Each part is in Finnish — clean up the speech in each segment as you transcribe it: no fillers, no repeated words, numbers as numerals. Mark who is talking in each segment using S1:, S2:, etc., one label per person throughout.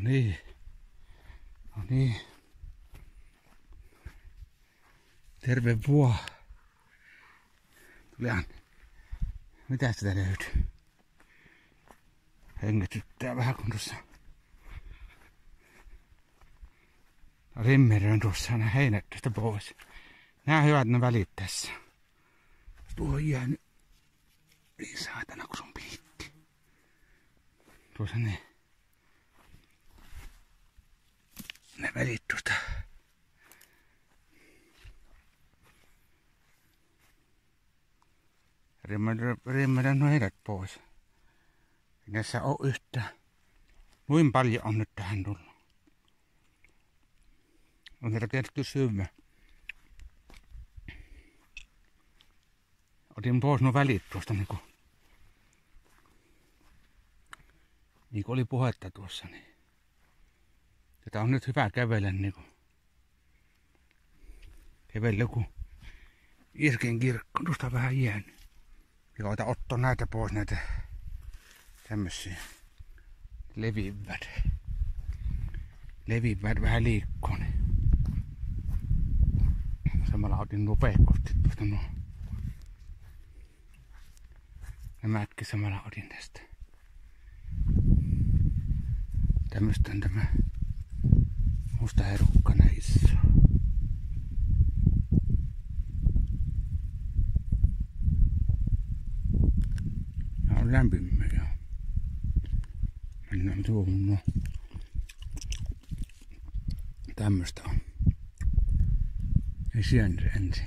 S1: niin. No niin. Terve vuo. Tulihan. Mitä sitä löytyy? Hengityttää vähän kun tuossa. Rimmeröin tuossa aina heinät tästä pois. Nää hyvät ne välit tässä. Tuo on jäänyt. Niin saatana kun sun piitti. Tuossa ne välit tuosta. Rimmeröin nuo heinät pois. Ei näissä oo yhtään. Noin paljon on nyt tähän tullut. On siellä tietysti syvä. Otin pois nuo välit tuosta niinku oli puhetta tuossa. Niin. Tätä on nyt hyvä kävellä niinku. Kävellä kun Irken kirkko tuosta vähän jäänyt. Ja ota ottaa näitä pois näitä tämmösiä levivät vähän liikkuu. Niin. Samalla otin nuo peikkosti tuosta nuo. Nämätkin samalla otin tästä. Tämmöstä on tämä musta herukkana iso. Ja on lämpimä jo. Mennään tuohon no. Tämmöstä on. Ei syönyt ensin.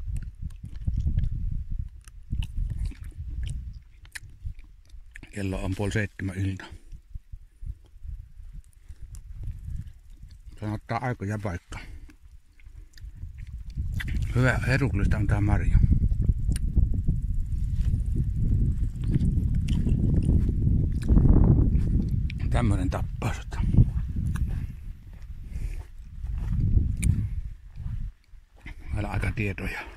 S1: Kello on 6:30 ilta. Sanottaa aika ja paikka. Hyvä heruklista on tää marja. Tämmönen tappaus. Meillä on aika tietoja.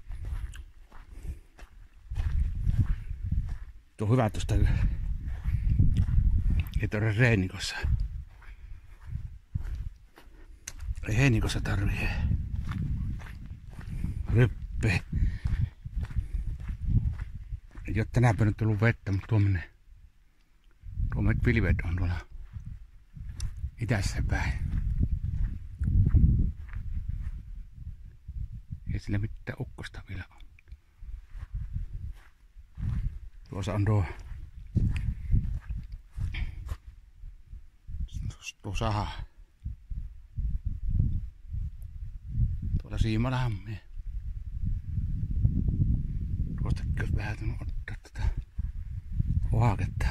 S1: Tuo on hyvä tuosta heinikossa. Ei heinikossa tarvii ryppää. Ei oo tänään päivänä tullut vettä, mutta tuommoiset pilvet on tuolla itässä päin. Ei sillä mitään ukkosta vielä ole. Tuossa on tuo saha. Tuolla Siimalahammia. Tuostakin olisi vähän ottaa tätä ohaketta.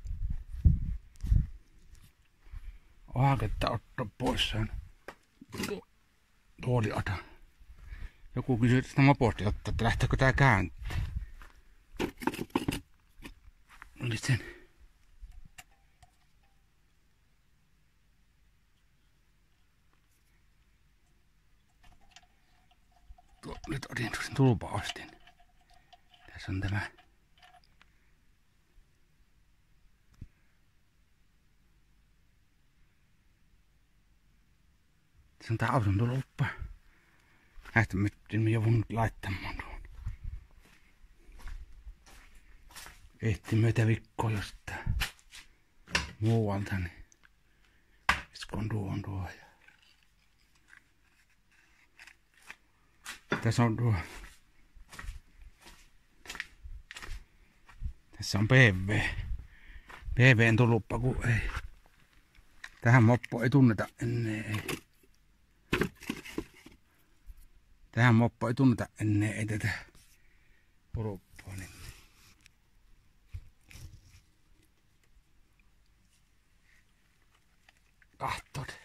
S1: Ohaketta ottaa pois sen. Tuoli ota. Joku kysyi tästä moposta ottaa, että lähteekö tää kääntyä. Oli sen. Nyt otin tuossa tulpaostin. Tässä on tämä. Tässä on tää auton tulppa. Näistä me joudun laittamaan tuon. Ehti myötä vikkoa jostain muualta, niin iskon tuo. Tässä on tuo. Tässä on PV. PVn tuluppa, kun ei. Tähän moppo ei tunneta ennen ei. Tähän moppo ei tunneta ennen ei tätä tuluppaa. Niin. Kahtod.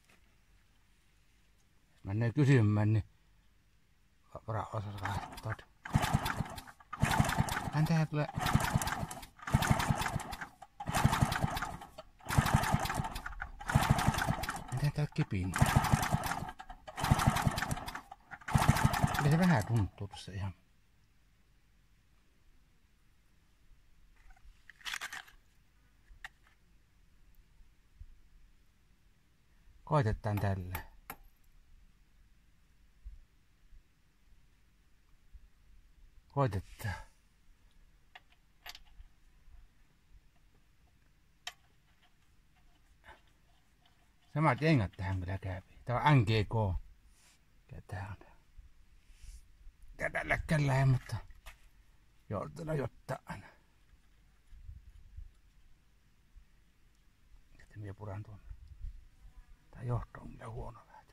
S1: Mennään kysymään, niin osas kahtod. Hän tehdään kyllä. Hän tehdään kipin. Kyllä se vähän tuntuu tuossa ihan. Koitetaan tällä. Koitetaan. Samat jengät tähän kyllä kävi. Tää on NGK. Tää on. Tätä läkkälää, mutta joutuu jotta aina. Sitten minä puran tuonne. Tää johto on kyllä huono vähän.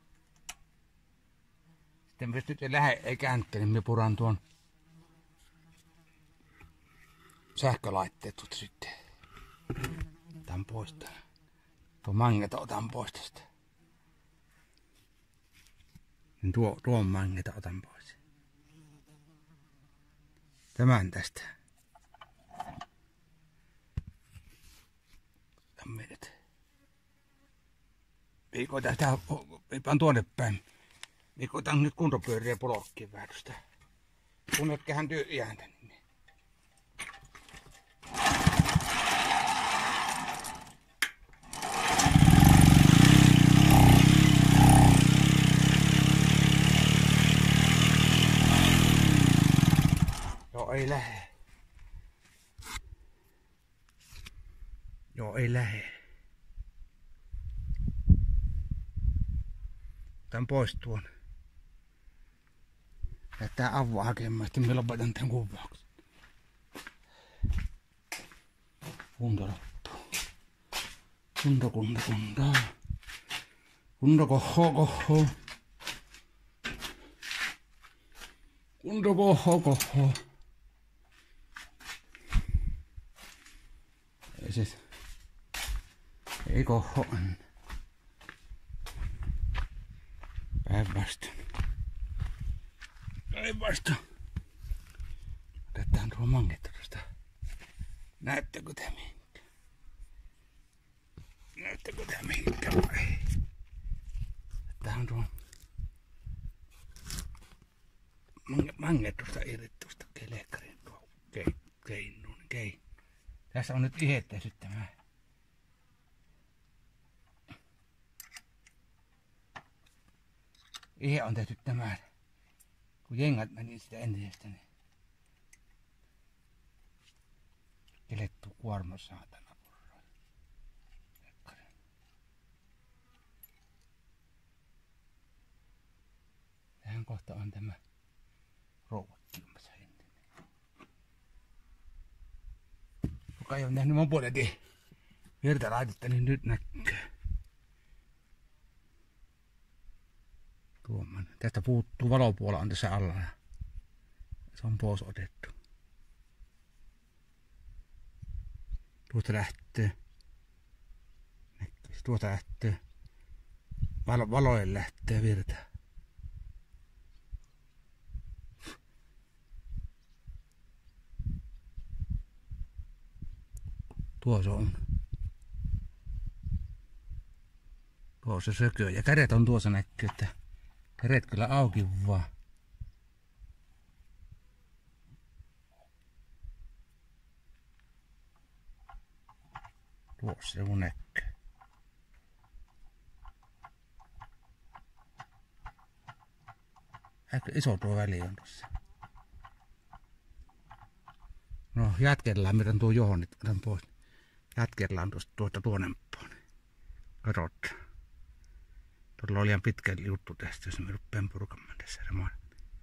S1: Sitten jos nyt ei lähde ei kääntä, niin minä puran tuon sähkölaitteet sitten. Otan pois tää. Tuo mangeta otan pois tästä. Niin tuon mangeta otan pois. Tämän tästä. Tammeet. Viikko tästä viipaan tuonne päin. Viikko tän nyt kuntopyöriä polokkiin väärästä. Kun et kääntyy iäntä niin. Joo, ei lähe. Joo, ei lähe. Tän pois tuon. Jättää avua hakemaan, sitten me lopetan tän kuvauksen. Kunto loppu. Kunto. Kunto koho. Kunto koho. Ei siis. Ei koho. Päinvastoin. Otetaan tuo mangettosta. Näyttääkö tää minkä? Näyttääkö tää minkä vai? Otetaan tuo mangettosta irti tuosta kelekkarin tuo keinun. Tässä on nyt itse tehty tämä. Itse on tehty tämä. Kun jengät meni sitä entisestä, niin kelettu kuorma saatana purra. Tähän kohta on tämä rouvakilmassa entinen. Kuka ei ole nähnyt mun puoletin virtalaitetta, niin nyt näkyy. Tuommoinen. Tästä puuttuu valopuola on tässä alla. Se on pois otettu. Tuosta lähtee. Tuosta lähtee. Valojen lähtee virta. Tuossa on. Tuossa sökö ja kädet on tuossa näkyy, että kädet kyllä auki vaan. Tuossa se mun näkyy. Aika iso tuo väli on tuossa. No jatkellaan, miten tuo johon nyt otan pois. Jatkellaan tuosta tuonempaan. Katsotaan. Tuolla oli liian pitkä juttu tästä, jos me rupean purkamaan tässä samoin.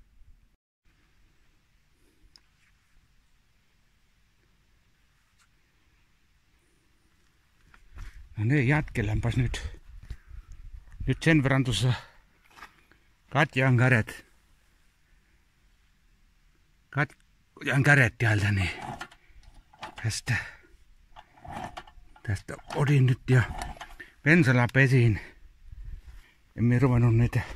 S1: No niin, jatkellaanpas nyt. Nyt sen verran tuossa Katjan kädet täältä, niin tästä otin nyt ja pensalla pesin. En minä ruvennut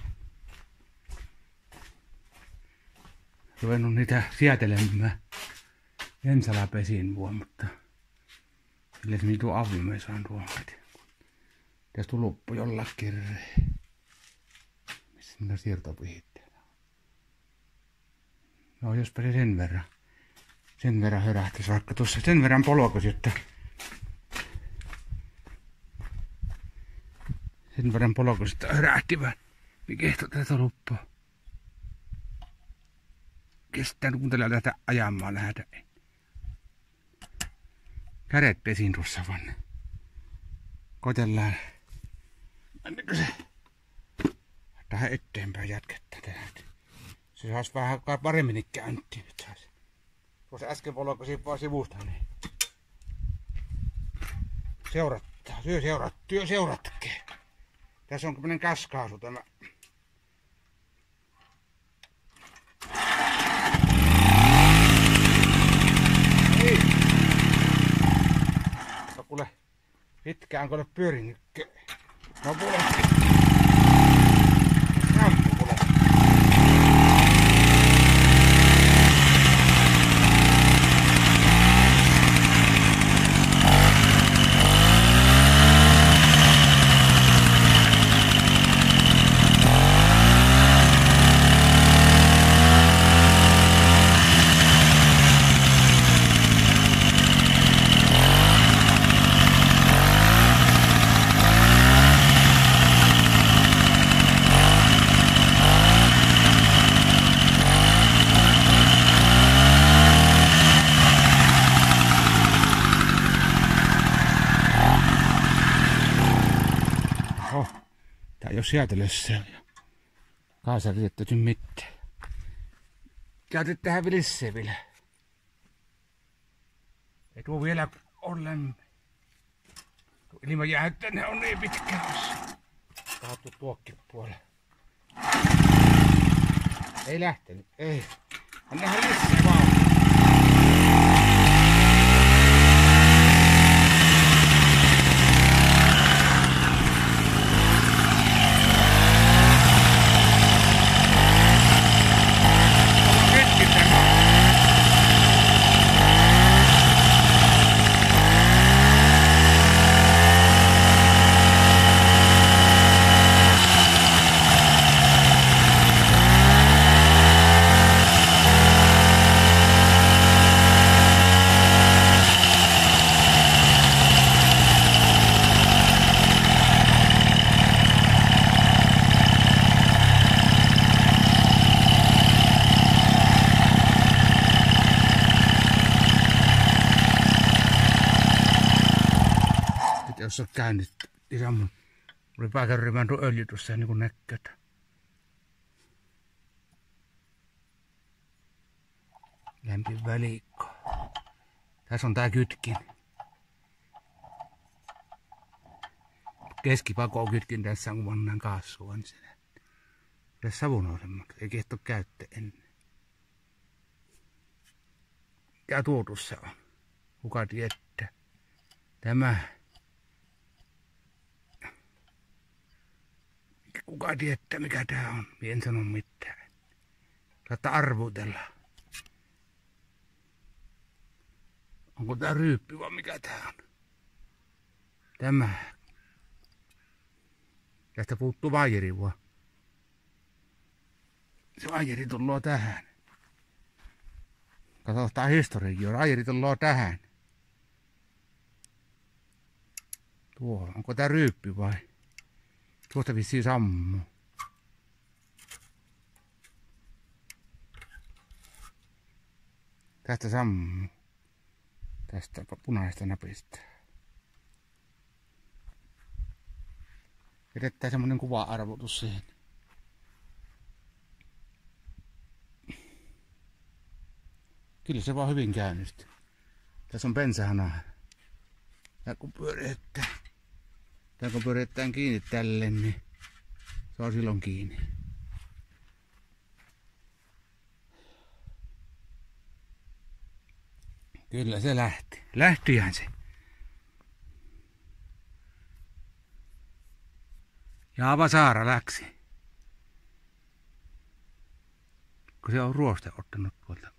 S1: niitä sietelemään. Pensalla pesin vuonna, mutta sillä se tuo avumme saan tuohon. Tässä tuu loppu jollakin. Missä minä siirtopihitteellä on? No jospa se sen verran hörähtäisi, vaikka tuossa sen verran polkoisi, että Sen verran polkuista rähtivän. Mikä ehto tätä luppaa? Kestää kuuntella tätä ajamaan lähdä. Kädet pesin tuossa vaan. Koitellaan. Mennäkö se? Tähän eteenpäin jatketta tähän. Se saisi vähän paremmin käyntiin nyt saisi. Tuossa äsken polkosin vaan sivusta niin. Seurattaa, työ seurattakee. Tässä on tämmönen kaskaasu tämä. Ei. No kuule, pitkään kun olet pyörinyt. No kuule. Rampu kuule. Tää ei oo sieltä lössää. Kaasa riittäisi mitään. Käytit tähän vilisseen vielä. Ei tuo vielä on lämmin. Tuo ilma jää tänne on niin pitkään. Kaattu tuokki puolella. Ei lähtenyt, ei. Annahan lisää vaan. Jos olet käynyt ihan mun rypäkärrymään tuon öljy tuossa niin kuin näkyy. Lämpin välikko. Tässä on tää kytkin. Keskipako kytkin tässä kun pannaan kaasua. Niin tässä savunousemmaksi. Ei kehto käyttää ennen. Mikä tuo tuossa on? Kuka tietää? Tämä. Kuka tietää mikä tää on? Minä en sano mitään. Saattaa arvutella. Onko tää ryyppi vai mikä tää on? Tämä. Tästä puuttuu vaijeri vaan. Se vaijeri tulloo tähän. Katsotaan historiikki. Vaijeri tulloo tähän. Tuo. Onko tää ryyppi vai? Tuosta vissiin sammuu. Tästä sammuu. Tästä punaisesta napista. Jätetään semmonen kuva-arvotus siihen. Kyllä se vaan hyvin käynnistyy. Tässä on bensahana. Ja kun pyöritetään kiinni tälle, niin se on silloin kiinni. Kyllä se lähti. Lähtihän se. Ja Avasaara läksi. Kun se on ruoste ottanut tuolta.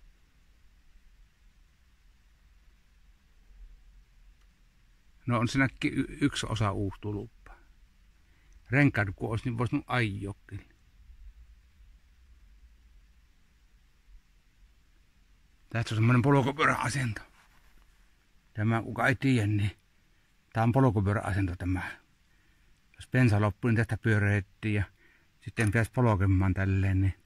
S1: No on siinäkin yksi osa uusi tulppa. Renkaat kun olisi, niin voisi ajokin. Tässä on semmoinen polkupyöräasento. Tämä kuka ei tiedä, niin tämä on polkupyöräasento tämä. jos bensa loppui, niin tästä pyörähettiin ja sitten pääsi polkemaan tälleen, niin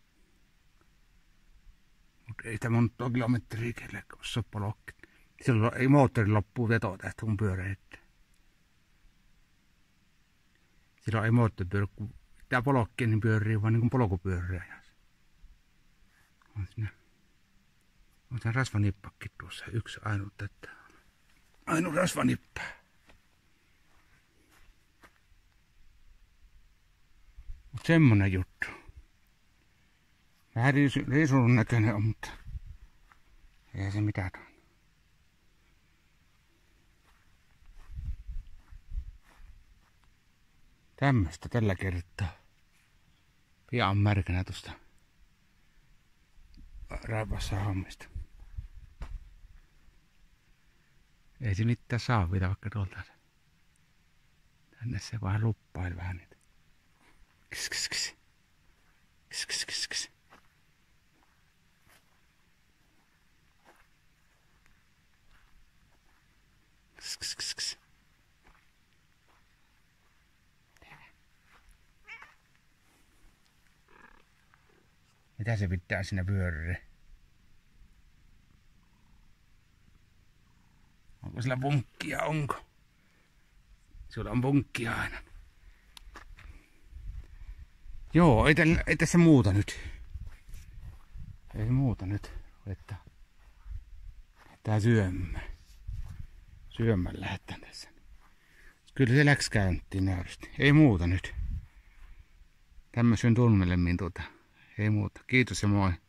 S1: mutta ei sitä monta kilometriä kellekässä ole polkki. Silloin ei moottori loppuu veto tästä, kun pyörähettiin. Silloin ei moottori pyörä, kun tämä polkki, niin pyörii vaan niin kuin polkupyörää. On siinä rasvanippakin tuossa, yksi ainut, että ainut rasvanippa. Mut semmonen juttu. Vähän riisunut näköinen on, mutta ei se mitään tuon. Tämmöstä tällä kertaa. Pian märkänä tuosta raipassa hommista. Ei se mitään saa vielä vaikka tuolta. Tänne se vaan luppaili vähän niitä. Kis kis kis. Kis kis kis kis. Kis kis kis kis. Mitä se pitää siinä pyörää? Onko sillä punkkia? Onko? Sulla on punkkia aina. Joo, ei tässä muuta nyt. Ei muuta nyt. Että tää syömään lähdetään tässä. Kyllä se läks käyntiin näärästi. Ei muuta nyt. Tämmöisen tunnelmiin ei muuta. Kiitos ja moi.